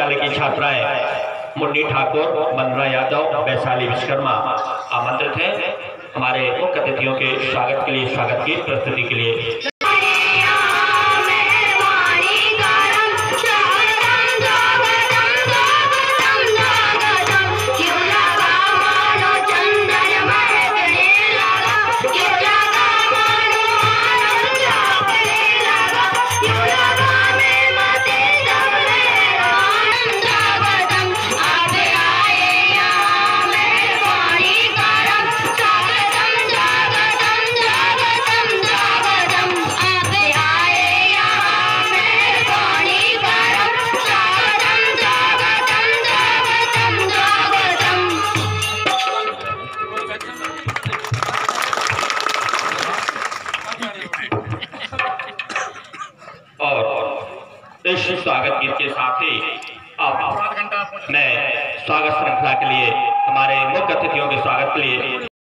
विद्यालय की छात्राएं मुन्नी ठाकुर, वंदना यादव, वैशाली विश्वकर्मा आमंत्रित हैं हमारे मुख्य अतिथियों के स्वागत के लिए, स्वागत की प्रस्तुति के लिए। और इस स्वागत गीत के साथ ही अब मैं स्वागत श्रृंखला के लिए हमारे मुख्य अतिथियों के स्वागत के लिए